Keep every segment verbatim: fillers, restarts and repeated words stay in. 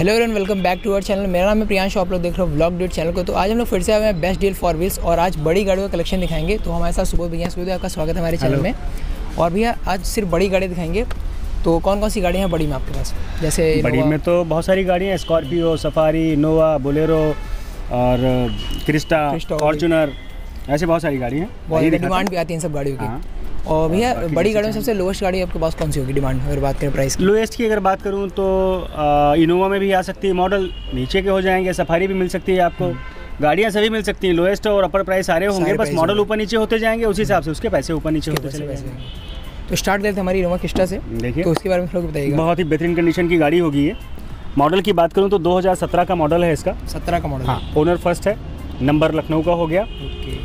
Hello everyone, welcome back to our channel. मेरा नाम है प्रियांश, आप लोग देख रहे हो व्लॉग डेट चैनल को। तो आज हम लोग फिर से आए हैं बेस्ट डील फॉर व्हील्स और आज बड़ी गाड़ियों का कलेक्शन दिखाएंगे। तो हमारे साथ सुबह भैया, सुबह आपका स्वागत है हमारे चैनल में। और भैया आज सिर्फ बड़ी गाड़ी दिखाएंगे, तो कौन कौन सी गाड़ियाँ हैं बड़ी में आपके पास? जैसे बड़ी में तो बहुत सारी गाड़ियाँ हैं, स्कॉर्पियो, सफारी, इनोवा, बोलेरो और क्रिस्टा, फॉर्च्यूनर, ऐसे बहुत सारी गाड़ियाँ हैं। बहुत डिमांड भी आती है इन सब गाड़ियों की। और भैया बड़ी गाड़ियों में सबसे लोएस्ट गाड़ी आपके पास कौन सी होगी डिमांड, अगर बात करें प्राइस की? लोएस्ट की अगर बात करूं तो इनोवा में भी आ सकती है, मॉडल नीचे के हो जाएंगे। सफारी भी मिल सकती है आपको, गाड़ियां सभी मिल सकती हैं। लोएस्ट और अपर प्राइस सारे होंगे, बस मॉडल ऊपर नीचे होते जाएंगे, उसी हिसाब से उसके पैसे ऊपर नीचे होते चले जाएंगे। तो स्टार्ट करते हैं हमारी इनोवा क्रिस्टा से। देखिए तो उसके बारे में थोड़ा बताइएगा। बहुत ही बेहतरीन कंडीशन की गाड़ी होगी ये। मॉडल की बात करूँ तो दो हज़ार सत्रह का मॉडल है इसका। सत्रह का मॉडल? हाँ, ओनर फर्स्ट है, नंबर लखनऊ का हो गया।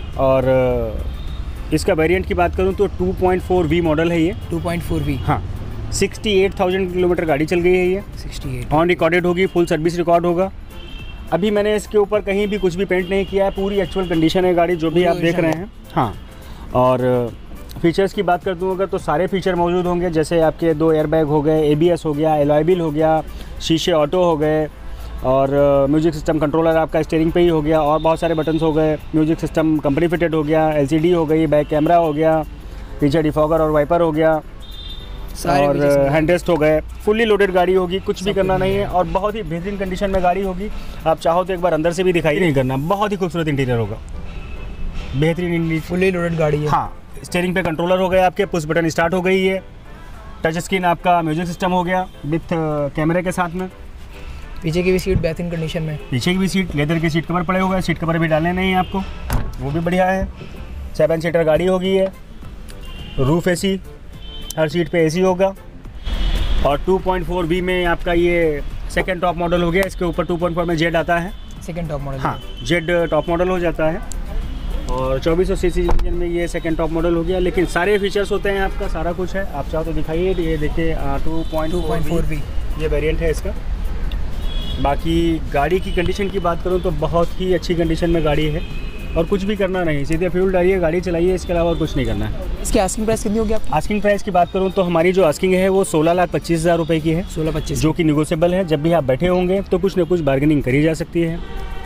और इसका वेरिएंट की बात करूं तो two point four V model है ये। Two point four V? हाँ, अड़सठ हज़ार किलोमीटर गाड़ी चल गई है ये। अड़सठ ऑन रिकॉर्डेड होगी, फुल सर्विस रिकॉर्ड होगा। अभी मैंने इसके ऊपर कहीं भी कुछ भी पेंट नहीं किया है, पूरी एक्चुअल कंडीशन है गाड़ी जो भी आप देख रहे हैं। हाँ, और फीचर्स की बात कर दूँ अगर तो सारे फीचर मौजूद होंगे, जैसे आपके दो एयरबैग हो गए, ए बी एस हो गया, एलॉय व्हील हो गया, शीशे ऑटो हो गए, और म्यूजिक सिस्टम कंट्रोलर आपका स्टीयरिंग पे ही हो गया, और बहुत सारे बटन्स हो गए। म्यूजिक सिस्टम कंपनी फिटेड हो गया, एलसीडी हो गई, बैक कैमरा हो गया, पीछे डिफॉगर और वाइपर हो गया, और हैंडरेस्ट हो गए। फुल्ली लोडेड गाड़ी होगी, कुछ भी करना नहीं है, और बहुत ही बेहतरीन कंडीशन में गाड़ी होगी। आप चाहो तो एक बार अंदर से भी दिखाई नहीं करना, बहुत ही खूबसूरत इंटीरियर होगा, बेहतरीन फुल्ली लोडेड गाड़ी है। हाँ, स्टीयरिंग पे कंट्रोलर हो गए आपके, पुश बटन स्टार्ट हो गई है, टच स्क्रीन आपका म्यूजिक सिस्टम हो गया विथ कैमरे के साथ में। पीछे की भी सीट बेहतरीन कंडीशन में, पीछे की भी सीट, लेदर के सीट कवर पड़े हुए हैं, सीट कवर भी डालने नहीं है आपको, वो भी बढ़िया है। सेवन सीटर गाड़ी होगी ये, रूफ एसी, हर सीट पे एसी होगा। और टू पॉइंट फोर वी में आपका ये सेकंड टॉप मॉडल हो गया। इसके ऊपर टू पॉइंट फोर में जेड आता है, सेकंड टॉप मॉडल। हाँ, जेड टॉप मॉडल हो जाता है। और चौबीस सौ सी सी इंजन में ये सेकंड टॉप मॉडल हो गया, लेकिन सारे फीचर्स होते हैं आपका, सारा कुछ है। आप चाहो तो दिखाइए, ये देखिए टू पॉइंट फोर वी ये वेरिएंट है इसका। बाकी गाड़ी की कंडीशन की बात करूं तो बहुत ही अच्छी कंडीशन में गाड़ी है, और कुछ भी करना नहीं, सीधे फ्यूल डालिए, गाड़ी चलाइए, इसके अलावा कुछ नहीं करना है। इसकी आस्किंग प्राइस कितनी होगी आप? आस्किंग प्राइस की बात करूं तो हमारी जो आस्किंग है वो सोलह लाख पच्चीस हज़ार रुपये की है। सोलह पच्चीस जो कि निगोशिएबल है। जब भी आप बैठे होंगे तो कुछ ना कुछ बार्गेनिंग करी जा सकती है,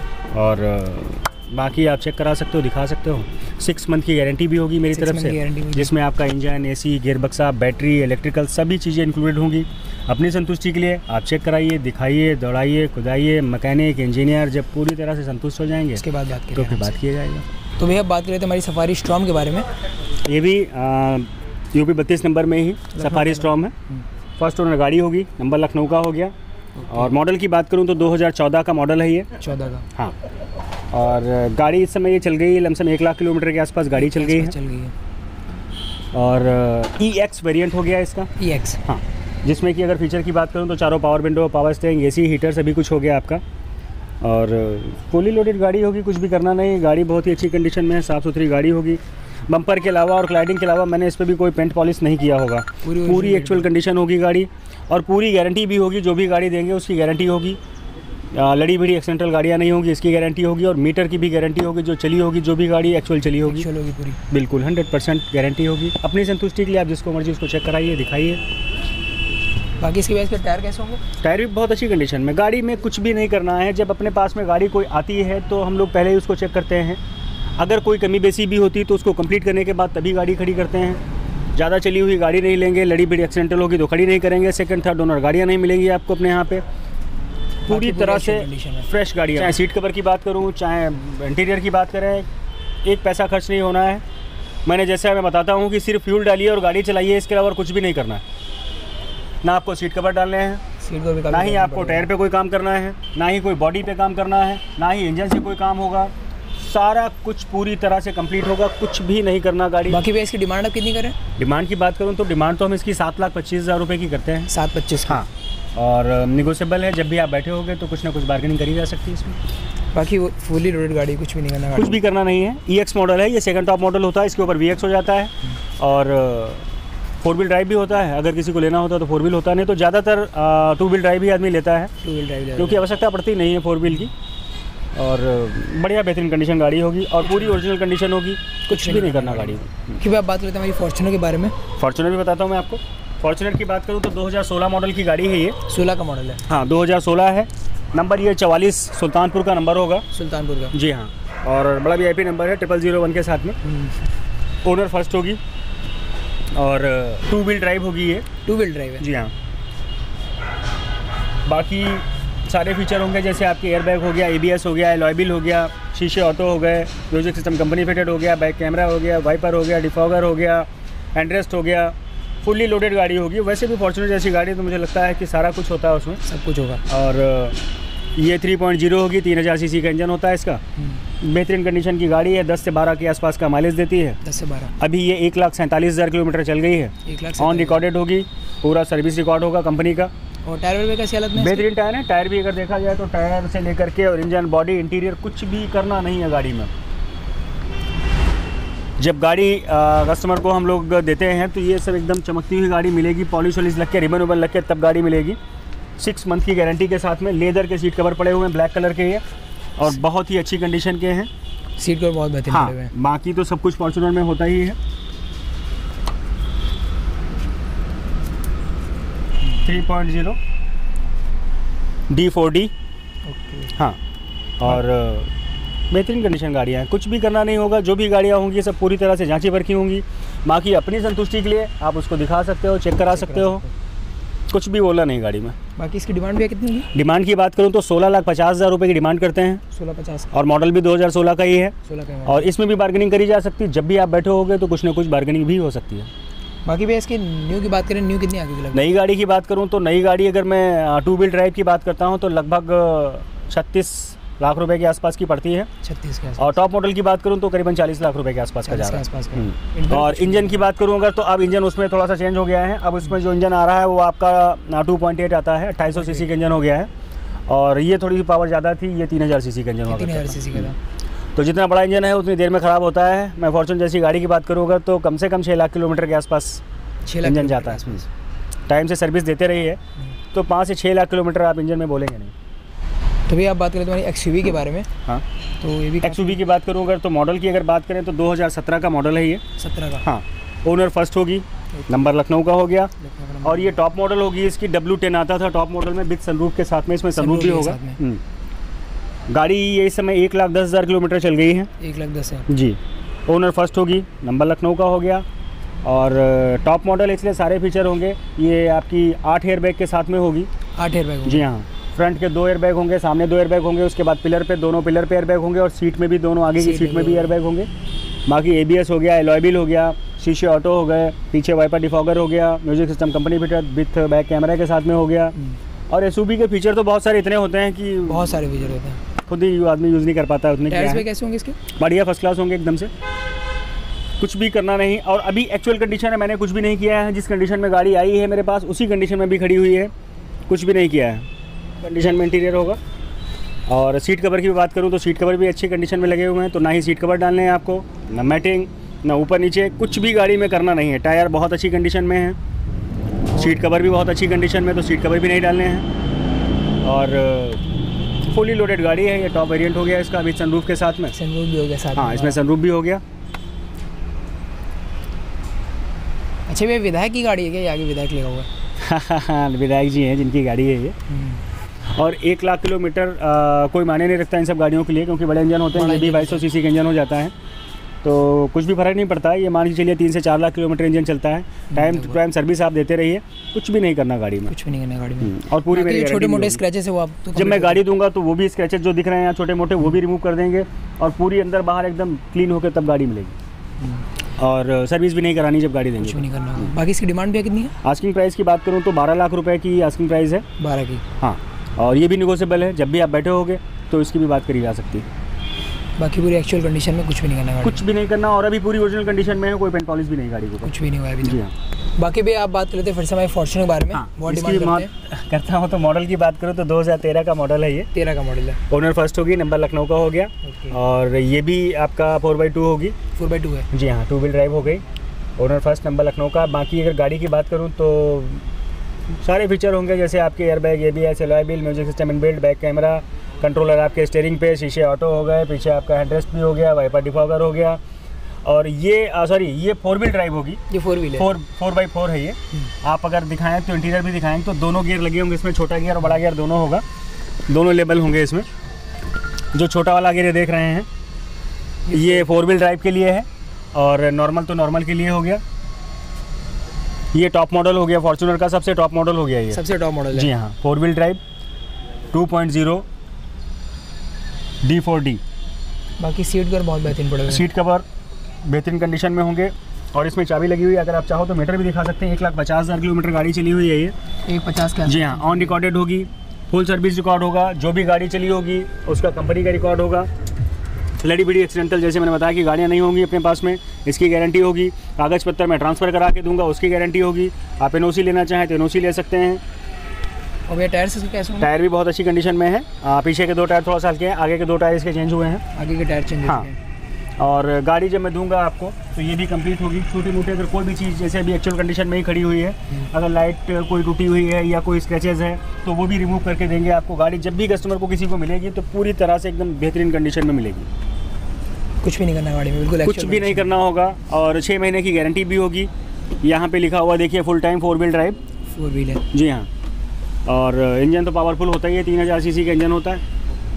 और बाकी आप चेक करा सकते हो, दिखा सकते हो। सिक्स मंथ की गारंटी भी होगी मेरी तरफ से, जिसमें आपका इंजन, एसी, गियर बक्सा, बैटरी, इलेक्ट्रिकल सभी चीज़ें इंक्लूडेड होंगी। अपनी संतुष्टि के लिए आप चेक कराइए, दिखाइए, दौड़ाइए, खुदाइए, मैकेनिक, इंजीनियर जब पूरी तरह से संतुष्ट हो जाएंगे उसके बाद बात तो फिर बात किया जाएगा। तो भैया बात करें तो हमारी सफारी स्टॉर्म के बारे में। ये भी यूपी बत्तीस नंबर में ही सफारी स्टॉर्म है। फर्स्ट ओनर गाड़ी होगी, नंबर लखनऊ का हो गया। और मॉडल की बात करूँ तो दो हज़ार चौदह का मॉडल है ये। चौदह का? हाँ। और गाड़ी इस समय ये चल गई है लमसम एक लाख किलोमीटर के आसपास गाड़ी चल गई है। चल गई है। और ई एक्स वेरिएंट हो गया इसका। E X? हाँ, जिसमें कि अगर फीचर की बात करूँ तो चारों power window, power steering, AC, heater सभी कुछ हो गया आपका। और फुली लोडेड गाड़ी होगी, कुछ भी करना नहीं, गाड़ी बहुत ही अच्छी कंडीशन में है, साफ़ सुथरी गाड़ी होगी। बम्पर के अलावा और क्लाइडिंग के अलावा मैंने इस पर भी कोई पेंट पॉलिश नहीं किया होगा, पूरी, पूरी एक्चुअल कंडीशन होगी गाड़ी। और पूरी गारंटी भी होगी, जो भी गाड़ी देंगे उसकी गारंटी होगी। लड़ी भिड़ी एक्सीडेंटल गाड़ियाँ नहीं होगी, इसकी गारंटी होगी। और मीटर की भी गारंटी होगी, जो चली होगी, जो भी गाड़ी एक्चुअल चली होगी, एक्चुअल होगी पूरी, बिल्कुल हंड्रेड परसेंट गारंटी होगी। अपनी संतुष्टि के लिए आप जिसको मर्जी उसको चेक कराइए, दिखाइए। बाकी इसके वजह से टायर कैसे होंगे? टायर भी बहुत अच्छी कंडीशन में। गाड़ी में कुछ भी नहीं करना है, जब अपने पास में गाड़ी कोई आती है तो हम लोग पहले ही उसको चेक करते हैं। अगर कोई कमी बेसी भी होती तो उसको कंप्लीट करने के बाद तभी गाड़ी खड़ी करते हैं। ज़्यादा चली हुई गाड़ी नहीं लेंगे, लड़ी भिड़ी एक्सीडेंटल होगी तो खड़ी नहीं करेंगे। सेकंड थर्ड ओनर गाड़ियाँ नहीं मिलेंगी आपको अपने यहाँ पे। पूरी तरह से फ्रेश गाड़ी है। चाहे सीट कवर की बात करूँ, चाहे इंटीरियर की बात करें, एक पैसा खर्च नहीं होना है। मैंने जैसे मैं बताता हूँ कि सिर्फ फ्यूल डालिए और गाड़ी चलाइए, इसके अलावा कुछ भी नहीं करना है। ना आपको सीट कवर डालने हैं, सीट कवर ना ही आपको टायर पे कोई काम करना है, ना ही कोई बॉडी पे काम करना है, ना ही इंजन से कोई काम होगा। सारा कुछ पूरी तरह से कंप्लीट होगा, कुछ भी नहीं करना गाड़ी। बाकी भी इसकी डिमांड आप कितनी करें? डिमांड की बात करूँ तो डिमांड तो हम इसकी सात लाख पच्चीस हज़ार रुपये की करते हैं। सात पच्चीस? हाँ, और निगोशिएबल है। जब भी आप बैठे होंगे तो कुछ ना कुछ बार्गेनिंग करी जा सकती है इसमें। बाकी वो फुली लोडेड गाड़ी, कुछ भी नहीं करना, कुछ भी करना नहीं है। ई एक्स मॉडल है ये, सेकंड टॉप मॉडल होता है, इसके ऊपर वी एक्स हो जाता है। और फोर व्हील ड्राइव भी होता है, अगर किसी को लेना होता है तो फोर व्हील होता है, नहीं तो ज़्यादातर टू व्हील ड्राइव ही आदमी लेता है, टू व्हील ड्राइव, क्योंकि आवश्यकता पड़ती नहीं है फोर व्हील की। और बढ़िया बेहतरीन कंडीशन गाड़ी होगी, और पूरी ओरिजिनल कंडीशन होगी, कुछ भी नहीं करना गाड़ी में। कि आप बात करते हैं हमारी फॉर्च्यूनर के बारे में। फॉर्च्यूनर भी बताता हूँ मैं आपको। फॉर्च्यूनर की बात करूँ तो दो हज़ार सोलह मॉडल की गाड़ी है ये। सोलह का मॉडल है? हाँ, दो हज़ार सोलह है। नंबर ये चवालीस सुल्तानपुर का नंबर होगा। सुल्तानपुर का, जी हाँ। और बड़ा वी आई पी नंबर है ट्रिपल जीरो वन के साथ में। ओनर फर्स्ट होगी और टू व्हील ड्राइव होगी ये। टू व्हील ड्राइव है, जी हाँ। बाकी सारे फीचर होंगे जैसे आपके एयरबैग हो गया, ए बी एस हो गया, अलॉय व्हील हो गया, शीशे ऑटो हो गए, म्यूजिक सिस्टम कंपनी फिटेड हो गया, बैक कैमरा हो गया, वाइपर हो गया, डिफॉगर हो गया, हैंडरेस्ट हो गया। फुल्ली लोडेड गाड़ी होगी। वैसे भी फॉर्च्यूनर जैसी गाड़ी तो मुझे लगता है कि सारा कुछ होता है उसमें, सब कुछ होगा। और ये थ्री पॉइंट ज़ीरो होगी, तीन हज़ार सीसी का इंजन होता है इसका। बेहतरीन कंडीशन की गाड़ी है, दस से बारह के आसपास का माइलेज देती है। दस से बारह। अभी ये एक लाख सैंतालीस हज़ार किलोमीटर चल गई है। एक लाख ऑन रिकॉर्डेड होगी, पूरा सर्विस रिकॉर्ड होगा कंपनी का। और टायर वेयर कैसी हालत में? बेहतरीन टायर है। टायर भी अगर देखा जाए तो टायर से लेकर के और इंजन, बॉडी, इंटीरियर कुछ भी करना नहीं है गाड़ी में। जब गाड़ी कस्टमर को हम लोग देते हैं तो ये सब एकदम चमकती हुई गाड़ी मिलेगी, पॉलिश वॉलिश लग के, रिबन उबन लग के तब गाड़ी मिलेगी। सिक्स मंथ की गारंटी के साथ में लेदर के सीट कवर पड़े हुए हैं, ब्लैक कलर के ये, और बहुत ही अच्छी कंडीशन के हैं। सीट कवर बहुत बेहतरीन हाँ, पड़े हुए हैं। बाकी तो सब कुछ फॉर्च्यूनर में होता ही है। Three point zero D four D. हाँ, और बेहतरीन कंडीशन गाड़ियाँ हैं, कुछ भी करना नहीं होगा। जो भी गाड़ियाँ होंगी सब पूरी तरह से जांची परखी होंगी। बाकी अपनी संतुष्टि के लिए आप उसको दिखा सकते हो, चेक करा सकते हो, कुछ भी बोला नहीं गाड़ी में। बाकी इसकी डिमांड भी कितनी है? डिमांड की बात करूँ तो सोलह लाख पचास हज़ार रुपये की डिमांड करते हैं। सोलह पचास। और मॉडल भी दो हज़ार सोलह का ही है। सोलह का और इसमें भी बार्गेनिंग करी जा सकती है। जब भी आप बैठे होगे तो कुछ ना कुछ बार्गेनिंग भी हो सकती है। बाकी भैया इसकी न्यू की बात करें, न्यू कितनी आगे की लगभग? नई गाड़ी की बात करूँ तो नई गाड़ी अगर मैं टू व्हील ड्राइव की बात करता हूँ तो लगभग छत्तीस लाख रुपए के आसपास की पड़ती है। छत्तीस के आसपास। और टॉप मॉडल की बात करूँ तो करीबन चालीस लाख रुपए के आसपास का जा रहा है। और इंजन की बात करूँ अगर तो अब इंजन उसमें थोड़ा सा चेंज हो गया है। अब उसमें जो इंजन आ रहा है वो आपका टू पॉइंट एट आता है, अट्ठाईस सौ सीसी का इंजन हो गया है। और ये थोड़ी सी पावर ज़्यादा थी, ये तीन हज़ार सीसी का इंजन हुआ। तीन हज़ार सीसी का था। तो जितना बड़ा इंजन है उतनी देर में ख़राब होता है। मैं फॉर्च्यूनर जैसी गाड़ी की बात करूँगा तो कम से कम छः लाख किलोमीटर के आसपास इंजन जाता है। इसमें टाइम से सर्विस देते रहिए तो पाँच से छः लाख किलोमीटर आप इंजन में बोलेंगे नहीं। तो भैया आप बात करें तुम्हारी एक्स यू वी के बारे में। हाँ, तो ये भी एक्स यू वी की बात करूँ अगर तो मॉडल की अगर बात करें तो दो हज़ार सत्रह का मॉडल है ये। सत्रह का। हाँ, ओनर फर्स्ट होगी, नंबर लखनऊ का हो गया। और ये टॉप मॉडल होगी, इसकी डब्ल्यू टेन आता था टॉप मॉडल में विद सनरूफ के साथ में, इसमें सनरूफ भी होगा। गाड़ी ये इस समय एक लाख दस हज़ार किलोमीटर चल गई है। एक लाख दस है जी। ओनर फर्स्ट होगी, नंबर लखनऊ का हो गया। और टॉप मॉडल इसलिए सारे फीचर होंगे। ये आपकी आठ एयर बैग के साथ में होगी। आठ एयर बैग? जी हाँ। फ्रंट के दो एयर बैग होंगे, सामने दो एयर बैग होंगे, उसके बाद पिलर पे दोनों पिलर पे एयर बैग होंगे और सीट में भी दोनों आगे की सीट में भी एयर बैग होंगे। बाकी ए बी एस हो गया, अलॉय व्हील हो गया, शीशे ऑटो हो गए, पीछे वाइपर डिफॉगर हो गया, music system company fitted with back camera के साथ में हो गया। और एस यू वी के फीचर तो बहुत सारे इतने होते हैं कि बहुत सारे फीचर होते हैं, खुद ही आदमी यूज़ नहीं कर पाता है उतने। टायर्स भी कैसे होंगे इसके? बढ़िया फर्स्ट क्लास होंगे एकदम से, कुछ भी करना नहीं। और अभी एक्चुअल कंडीशन है, मैंने कुछ भी नहीं किया है। जिस कंडीशन में गाड़ी आई है मेरे पास उसी कंडीशन में भी खड़ी हुई है, कुछ भी नहीं किया है। कंडीशन में इंटीरियर होगा। और सीट कवर की भी बात करूँ तो सीट कवर भी अच्छी कंडीशन में लगे हुए हैं। तो ना ही सीट कवर डालने हैं आपको, ना मैटिंग, ना ऊपर नीचे, कुछ भी गाड़ी में करना नहीं है। टायर बहुत अच्छी कंडीशन में है, सीट कवर भी बहुत अच्छी कंडीशन में, तो सीट कवर भी नहीं डालने हैं। और फुली लोडेड गाड़ी है, ये टॉप वेरिएंट हो गया इसका अभी सनरूफ के साथ में। सनरूफ भी हो गया साथ में? हाँ, इसमें सनरूफ भी हो गया। अच्छा भैया, विधायक की गाड़ी है क्या? ये आगे विधायक लगा हुआ है? विधायक जी हैं जिनकी गाड़ी है ये। और एक लाख किलोमीटर आ, कोई मायने नहीं रखता इन सब गाड़ियों के लिए, क्योंकि बड़े इंजन होते हैं। ये भी बाईस सौ सीसी का इंजन हो जाता है तो कुछ भी फर्क नहीं पड़ता है। ये मान के चलिए तीन से चार लाख किलोमीटर इंजन चलता है। टाइम टू टाइम सर्विस आप देते रहिए, कुछ भी नहीं करना गाड़ी में, कुछ भी नहीं करना गाड़ी में। और पूरी मेरी छोटे मोटे स्क्रैचेस है वो आप तो जब मैं गाड़ी दूंगा तो वो भी स्क्रैचेस जो दिख रहे हैं यहाँ छोटे मोटे वो भी रिमूव कर देंगे। और पूरी अंदर बाहर एकदम क्लीन होकर तब गाड़ी मिलेगी। और सर्विस भी नहीं करानी जब गाड़ी देंगे, कुछ भी नहीं करना। बाकी इसकी डिमांड भी कितनी है? आस्किंग प्राइस की बात करूँ तो बारह लाख रुपए की आस्किंग प्राइस है। बारह की? हाँ। और ये भी निगोशिएबल है, जब भी आप बैठे होगे तो इसकी भी बात करी जा सकती है। बाकी पूरी एक्चुअल कंडीशन में कुछ भी नहीं करना गाड़ी? कुछ भी नहीं करना। और अभी पूरी ओरिजिनल कंडीशन में है, कोई पेंट पॉलिश भी नहीं गाड़ी को, कुछ भी नहीं हुआ अभी तक। जी हाँ। बाकी भी आप बात करते हैं फिर से हमारे फॉर्च्यूनर के बारे में। हाँ, बहुत इसकी डिमांड करते करता हूँ तो मॉडल की बात करूँ तो दो हज़ार तेरह का मॉडल है ये। तेरह का मॉडल है। ओनर फर्स्ट होगी, नंबर लखनऊ का हो गया। और ये भी आपका फोर बाई टू होगी। फोर बाई टू है? जी हाँ, टू व्हील ड्राइव हो गई। ओनर फर्स्ट, नंबर लखनऊ का। बाकी अगर गाड़ी की बात करूँ तो सारे फीचर होंगे जैसे आपके airbag, A B S, alloy wheel, music system inbuilt, back camera, controller आपके स्टीयरिंग पे, शीशे ऑटो हो गए, पीछे आपका हेडरेस्ट भी हो गया, वाइपर डिफॉगर हो गया। और ये सॉरी ये फोर व्हील ड्राइव होगी। ये फोर व्हील है? फोर फोर बाई फोर है ये। आप अगर दिखाएं तो इंटीरियर भी दिखाएं तो दोनों गियर लगे होंगे इसमें, छोटा गियर और बड़ा गियर दोनों होगा। दोनों लेवल होंगे इसमें। जो छोटा वाला गेयर देख रहे हैं ये फोर व्हील ड्राइव के लिए है और नॉर्मल तो नॉर्मल के लिए हो गया। ये टॉप मॉडल हो गया, फॉर्च्यूनर का सबसे टॉप मॉडल हो गया ये, सबसे टॉप मॉडल है। जी हाँ, four wheel drive two point zero D four D. बाकी सीट कवर बहुत बेहतरीन पड़ेगा। सीट कवर बेहतरीन कंडीशन में होंगे और इसमें चाबी लगी हुई है। अगर आप चाहो तो मीटर भी दिखा सकते हैं। एक लाख पचास हज़ार किलोमीटर गाड़ी चली हुई है ये, एक पचास का। जी हाँ, ऑन रिकॉर्डेड होगी, फुल सर्विस रिकॉर्ड होगा। जो भी गाड़ी चली होगी उसका कंपनी का रिकॉर्ड होगा। लड़ी बड़ी एक्सीडेंटल जैसे मैंने बताया कि गाड़ियाँ नहीं होंगी अपने पास में, इसकी गारंटी होगी। कागज़ पत्तर मैं ट्रांसफ़र करा के दूंगा, उसकी गारंटी होगी। आप एन ओ सी लेना चाहें तो एन ओ सी ले सकते हैं। और भैया टायर से कैसे? टायर भी बहुत अच्छी कंडीशन में है। आ, पीछे के दो टायर थोड़ा सा हल्के हैं, आगे के दो टायर इसके चेंज हुए हैं। आगे के टायर चेंज हाँ। और गाड़ी जब मैं दूंगा आपको तो ये भी कंप्लीट होगी। छोटी मोटी अगर कोई भी चीज़ जैसे अभी एक्चुअल कंडीशन में ही खड़ी हुई है, अगर लाइट कोई टूटी हुई है या कोई स्क्रैचेज है तो वो भी रिमूव करके देंगे आपको। गाड़ी जब भी कस्टमर को किसी को मिलेगी तो पूरी तरह से एकदम बेहतरीन कंडीशन में मिलेगी। कुछ भी नहीं करना है गाड़ी में, बिल्कुल कुछ भी नहीं करना होगा। और छः महीने की गारंटी भी होगी। यहाँ पे लिखा हुआ देखिए, full time four wheel drive. Four wheel है, जी हाँ। और इंजन तो पावरफुल होता ही है, तीन हज़ार सी सी का इंजन होता है।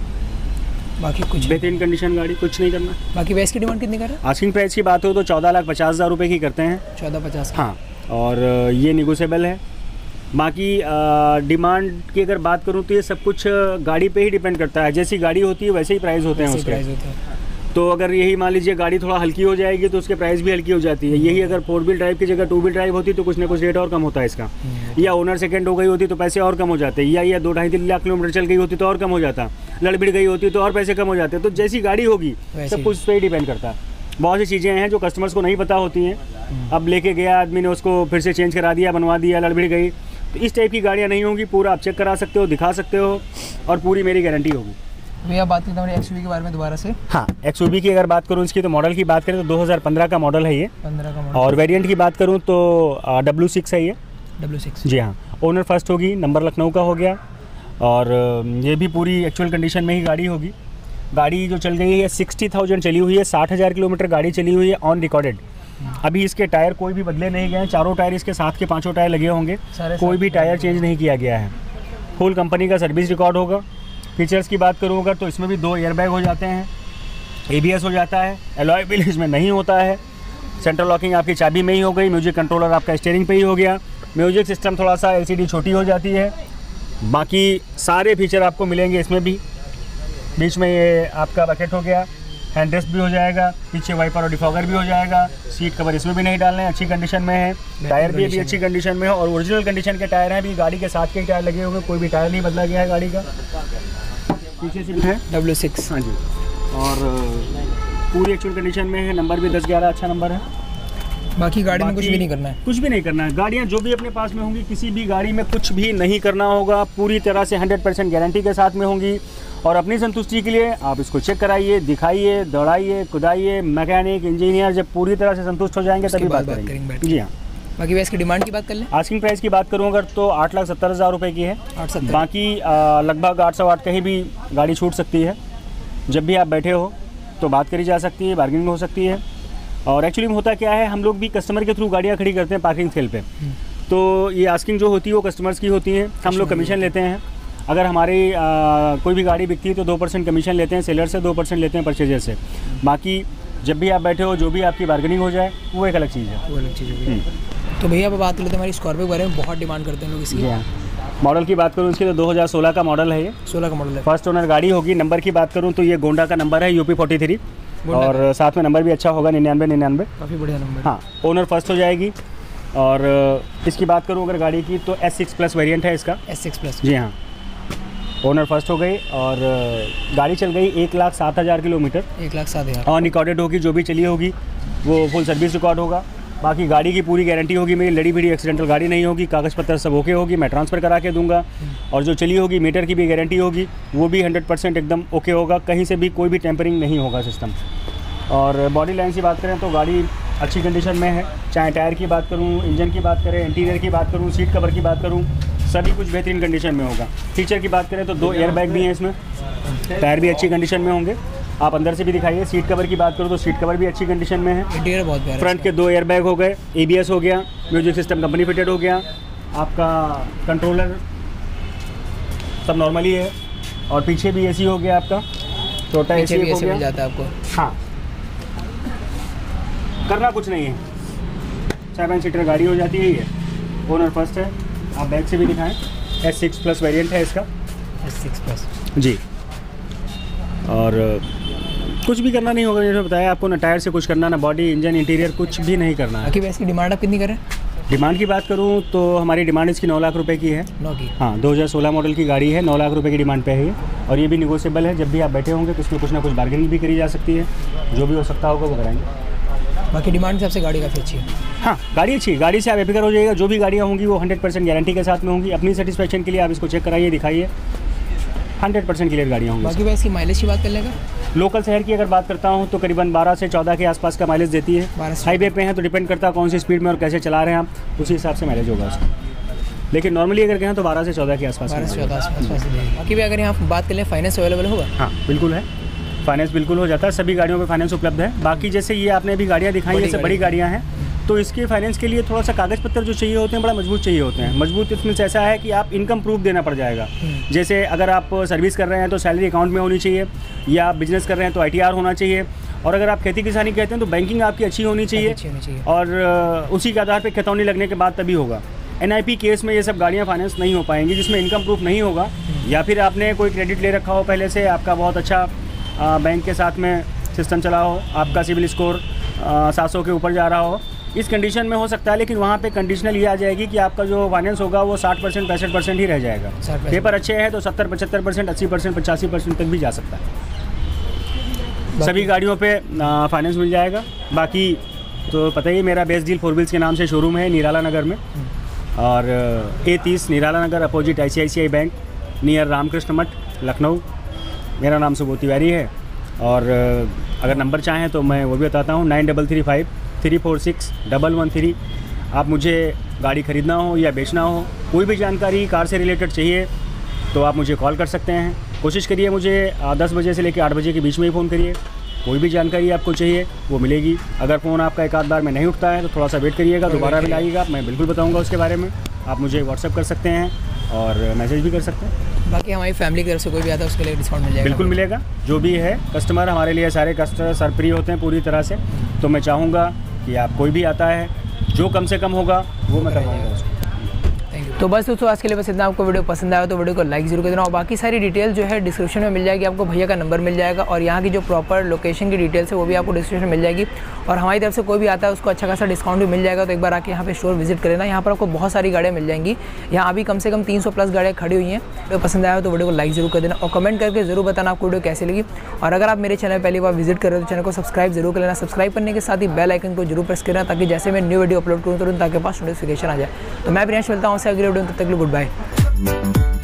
बाकी कुछ बेहतरीन कंडीशन गाड़ी, कुछ नहीं करना। बाकी वैस की डिमांड कितनी कर रहे हैं? आस्किंग प्राइस की बात हो तो चौदह लाख पचास हज़ार रुपये की करते हैं। चौदह पचास हाँ, और ये निगोशिएबल है। बाकी डिमांड की अगर बात करूँ तो ये सब कुछ गाड़ी पे ही डिपेंड करता है। जैसी गाड़ी होती है वैसे ही प्राइस होते हैं उसके। तो अगर यही मान लीजिए गाड़ी थोड़ा हल्की हो जाएगी तो उसके प्राइस भी हल्की हो जाती है। यही अगर फोर व्हील ड्राइव की जगह टू व्हील ड्राइव होती तो कुछ ना कुछ रेट और कम होता है इसका। या ओनर सेकंड हो गई होती तो पैसे और कम हो जाते। या या दो ढाई तीन लाख किलोमीटर चल गई होती तो और कम हो जाता। लड़ भिड़ गई होती तो और पैसे कम हो जाते। तो जैसी गाड़ी होगी सब कुछ उस पर ही डिपेंड करता है। बहुत सी चीज़ें हैं जो कस्टमर्स को नहीं पता होती हैं। अब लेके गया आदमी ने, उसको फिर से चेंज करा दिया, बनवा दिया, लड़ भिड़ गई। तो इस टाइप की गाड़ियाँ नहीं होंगी। पूरा आप चेक करा सकते हो, दिखा सकते हो और पूरी मेरी गारंटी होगी। भैया बात करते हैं एक्स यू वी के बारे में दोबारा से। हाँ, एक्स यू वी की अगर बात करूँ इसकी तो मॉडल की बात करें तो दो हज़ार पंद्रह का मॉडल है ये। पंद्रह का मॉडल। और वेरिएंट की बात करूँ तो डब्ल्यू सिक्स है ये। डब्ल्यू सिक्स, जी हाँ। ओनर फर्स्ट होगी, नंबर लखनऊ का हो गया। और ये भी पूरी एक्चुअल कंडीशन में ही गाड़ी होगी। गाड़ी जो चल गई है सिक्सटी थाउजेंड चली हुई है, साठ हज़ार किलोमीटर गाड़ी चली हुई है ऑन रिकॉर्डेड। अभी इसके टायर कोई भी बदले नहीं गए हैं। चारों टायर इसके साथ के पाँचों टायर लगे होंगे, कोई भी टायर चेंज नहीं किया गया है। फुल कंपनी का सर्विस रिकॉर्ड होगा। फीचर्स की बात करूँ अगर तो इसमें भी दो एयरबैग हो जाते हैं, ए बी एस हो जाता है, एलॉय व्हील इसमें नहीं होता है। सेंट्रल लॉकिंग आपकी चाबी में ही हो गई। म्यूजिक कंट्रोलर आपका स्टीयरिंग पे ही हो गया। म्यूजिक सिस्टम थोड़ा सा एल सी डी छोटी हो जाती है। बाकी सारे फीचर आपको मिलेंगे इसमें भी। बीच में ये आपका बकेट हो गया, हैंड रेस्ट भी हो जाएगा, पीछे वाइपर और डिफॉगर भी हो जाएगा। सीट कवर इसमें भी नहीं डालने, अच्छी कंडीशन में है। टायर भी अभी अच्छी कंडीशन में है और ओरिजिनल कंडीशन के टायर हैं। अभी गाड़ी के साथ के टायर लगे होंगे, कोई भी टायर नहीं बदला गया है गाड़ी का। पीछे से है डब्ल्यू सिक्स, हाँ जी। और पूरी एक्चुअल कंडीशन में है। नंबर भी दस ग्यारह अच्छा नंबर है। बाकी गाड़ी में कुछ भी नहीं करना है, कुछ भी नहीं करना है। गाड़ियाँ जो भी अपने पास में होंगी, किसी भी गाड़ी में कुछ भी नहीं करना होगा। पूरी तरह से हंड्रेड परसेंट गारंटी के साथ में होंगी। और अपनी संतुष्टि के लिए आप इसको चेक कराइए, दिखाइए, दौड़ाइए, कुदाइए। मैकेनिक, इंजीनियर जब पूरी तरह से संतुष्ट हो जाएंगे तभी बात करेंगे। जी हाँ। बाकी वैसे की डिमांड की बात कर लें। आस्किंग प्राइस की बात करूँ अगर तो आठ लाख सत्तर हज़ार रुपये की है। आठ सत्तर। बाकी लगभग आठ सौ आठ कहीं भी गाड़ी छूट सकती है। जब भी आप बैठे हो तो बात करी जा सकती है, बार्गेनिंग हो सकती है। और एक्चुअली में होता क्या है, हम लोग भी कस्टमर के थ्रू गाड़ियाँ खड़ी करते हैं पार्किंग सेल पे। तो ये आस्किंग जो होती है वो कस्टमर्स की होती है। हम लोग कमीशन लेते हैं। अगर हमारी आ, कोई भी गाड़ी बिकती है तो दो परसेंट कमीशन लेते हैं सेलर से, दो परसेंट लेते हैं परचेजर से। बाकी जब भी आप बैठे हो, जो भी आपकी बार्गेनिंग हो जाए वो एक अलग चीज़ है। वो अलग चीज़ है। तो भैया अब बात कर लेते हैं हमारी स्कॉर्पियो के बारे में। बहुत डिमांड करते हैं लोग इसकी। मॉडल की बात करूँ इसकी तो दो हज़ार सोलह का मॉडल है ये। सोलह का मॉडल है। फर्स्ट ओनर गाड़ी होगी। नंबर की बात करूँ तो ये गोंडा का नंबर है, यूपी फोर्टी थ्री। और साथ में नंबर भी अच्छा होगा, निन्यानवे निन्यानवे। काफ़ी बढ़िया नंबर। हाँ, ओनर फर्स्ट हो जाएगी। और इसकी बात करूँ अगर गाड़ी की तो एस सिक्स प्लस वेरिएंट है इसका। एस सिक्स प्लस, जी हाँ। ओनर फर्स्ट हो गई और गाड़ी चल गई एक लाख सात हज़ार किलोमीटर। एक लाख सात हज़ार ऑन रिकॉर्डेड होगी। जो भी चली होगी वो फुल सर्विस रिकॉर्ड होगा। बाकी गाड़ी की पूरी गारंटी होगी। मेरी लड़ी भिड़ी एक्सीडेंटल गाड़ी नहीं होगी। कागज़ पत्तर सब ओके होगी, मैं ट्रांसफ़र करा के दूंगा। और जो चली होगी मीटर की भी गारंटी होगी, वो भी हंड्रेड परसेंट एकदम ओके होगा। कहीं से भी कोई भी टेम्परिंग नहीं होगा सिस्टम। और बॉडी लाइन की बात करें तो गाड़ी अच्छी कंडीशन में है। चाहे टायर की बात करूँ, इंजन की बात करें, इंटीरियर की बात करूँ, सीट कवर की बात करूँ, सभी कुछ बेहतरीन कंडीशन में होगा। फीचर की बात करें तो दो एयर बैग भी हैं इसमें। टायर भी अच्छी कंडीशन में होंगे। आप अंदर से भी दिखाइए। सीट कवर की बात करूँ तो सीट कवर भी अच्छी कंडीशन में है। इंटीरियर बहुत प्यारा है। फ्रंट के दो एयर बैग हो गए, ए बी एस हो गया, म्यूजिक सिस्टम कंपनी फिटेड हो गया, आपका कंट्रोलर सब नॉर्मली है। और पीछे भी एसी हो गया आपका, छोटा एसी हो गया, मिल जाता है आपको। हाँ, करना कुछ नहीं है, सेवन सीटर गाड़ी हो जाती है ये। ओनर फर्स्ट है, आप बैक से भी दिखाएं। एस सिक्स प्लस वेरिएंट है इसका, एस सिक्स प्लस जी। और कुछ भी करना नहीं होगा, जैसे बताया आपको, ना टायर से कुछ करना, ना बॉडी, इंजन, इंटीरियर, कुछ भी नहीं करना है। बाकी वैसे डिमांड आप कितनी करें? डिमांड की बात करूं तो हमारी डिमांड इसकी नौ लाख रुपए की है। नौ की? हाँ, दो हज़ार सोलह मॉडल की गाड़ी है, नौ लाख रुपए की डिमांड पे है ये। और ये भी निगोशिएबल है, जब भी आप बैठे होंगे तो इसमें कुछ ना कुछ बार्गेनिंग भी करी जा सकती है, जो भी हो सकता होगा वो कराएंगे। बाकी डिमांड के हिसाब से गाड़ी काफ़ी अच्छी है। हाँ, गाड़ी अच्छी है, गाड़ी से आप बेफिक्र हो जाइएगा। जो भी गाड़ियाँ होंगी वो हंड्रेड परसेंट गारंटी के साथ में होंगी। अपनी सेटिस्फेक्शन के लिए आप इसको चेक कराइए, दिखाइए, हंड्रेड परसेंट क्लियर गाड़ियाँ होंगी। बाकी वैसे माइलेज की बात कर लेगा, लोकल शहर की अगर बात करता हूँ तो करीबन बारह से चौदह के आसपास का माइलेज देती है। हाईवे पे हैं तो डिपेंड करता है कौन सी स्पीड में और कैसे चला रहे हैं आप, उसी हिसाब से माइलेज होगा उसका। लेकिन नॉर्मली अगर कहें तो बारह से चौदह के आसपास। बारह से चौदह आसपास। बाकी भी अगर यहाँ बात करें फाइनेंस अवेलेबल होगा? हाँ बिल्कुल है, फाइनेंस बिल्कुल हो जाता है, सभी गाड़ियों पे फाइनेंस उपलब्ध है। बाकी जैसे ये आपने अभी गाड़ियाँ दिखाई, ये सब बड़ी गाड़ियाँ हैं, तो इसके फाइनेंस के लिए थोड़ा सा कागज़ पत्र जो चाहिए होते हैं बड़ा मजबूत चाहिए होते हैं। मजबूत इसमें से ऐसा है कि आप इनकम प्रूफ देना पड़ जाएगा। जैसे अगर आप सर्विस कर रहे हैं तो सैलरी अकाउंट में होनी चाहिए, या आप बिजनेस कर रहे हैं तो आई टी आर होना चाहिए, और अगर आप खेती किसानी कहते हैं तो बैंकिंग आपकी अच्छी होनी चाहिए, अच्छी होनी चाहिए। और उसी के आधार पर खतौनी लगने के बाद तभी होगा। एन आई पी केस में ये सब गाड़ियाँ फाइनेंस नहीं हो पाएंगी, जिसमें इनकम प्रूफ नहीं होगा, या फिर आपने कोई क्रेडिट ले रखा हो पहले से, आपका बहुत अच्छा बैंक के साथ में सिस्टम चला हो, आपका सिविल स्कोर सात सौ के ऊपर जा रहा हो, इस कंडीशन में हो सकता है। लेकिन वहाँ पे कंडीशनल ये आ जाएगी कि आपका जो फाइनेंस होगा वो साठ परसेंट पैंसठ परसेंट ही रह जाएगा। पेपर अच्छे हैं तो सत्तर पचहत्तर परसेंट अस्सी परसेंट पचासी परसेंट तक भी जा सकता है। सभी गाड़ियों पे फाइनेंस मिल जाएगा। बाकी तो पता ही, मेरा बेस्ट डील फोर व्हील्स के नाम से शोरूम है निराला नगर में, और ए तीस Nirala Nagar opposite I C I C I bank, near Ramakrishna Math, Lucknow. मेरा नाम सुबोध तिवारी है। और अगर नंबर चाहें तो मैं वो भी बताता हूँ, nine double three five three four six double one three. आप मुझे गाड़ी ख़रीदना हो या बेचना हो, कोई भी जानकारी कार से रिलेटेड चाहिए तो आप मुझे कॉल कर सकते हैं। कोशिश करिए मुझे दस बजे से लेकर आठ बजे के बीच में ही फ़ोन करिए, कोई भी जानकारी आपको चाहिए वो मिलेगी। अगर फ़ोन आपका एक आध बार में नहीं उठता है तो थोड़ा सा वेट करिएगा, दोबारा भी लाइएगा, मैं बिल्कुल बताऊँगा उसके बारे में। आप मुझे व्हाट्सअप कर सकते हैं और मैसेज भी कर सकते हैं। बाकी हमारी फैमिली की तरफ से कोई भी आता है उसके लिए डिस्काउंट मिल जाएगा? बिल्कुल मिलेगा। जो भी है कस्टमर, हमारे लिए सारे कस्टमर सरप्रिय होते हैं पूरी तरह से, तो मैं चाहूँगा कि आप कोई भी आता है जो कम से कम होगा वो मैं करवाऊँगा उसको। तो बस दोस्तों आज के लिए बस इतना। आपको वीडियो पसंद आया तो वीडियो को लाइक जरूर कर देना, और बाकी सारी डिटेल जो है डिस्क्रिप्शन में मिल जाएगी। आपको भैया का नंबर मिल जाएगा, और यहाँ की जो प्रॉपर लोकेशन की डिटेल्स है वो भी आपको डिस्क्रिप्शन में मिल जाएगी। और हमारी तरफ से कोई भी आता है उसको अच्छा खासा डिस्काउंट भी मिल जाएगा। तो एक बार आके यहाँ पे स्टोर विजिट कर लेना, यहाँ पर आपको बहुत सारी गाड़ियाँ मिल जाएंगी। यहाँ अभी कम से कम तीन सौ प्लस गाड़ियाँ खड़ी हुई हैं। वीडियो पसंद आया तो वीडियो को लाइक जरूर कर देना, और कमेंट करके जरूर बताना आपको वीडियो कैसी लगी। और अगर आप मेरे चैनल पहली बार विजिट कर रहे हो तो चैनल को सब्सक्राइब जरूर कर लेना। सब्सक्राइब करने के साथ ही बेल आइकन को जरूर प्रेस करना, ताकि जैसे मैं न्यू वीडियो अपलोड करूँ तुरंत आपके पास नोटिफिकेशन आ जाए। तो मैं प्रियांश मिलता हूँ आपसे अगले वीडियो में, तब तक के लिए गुड बाय।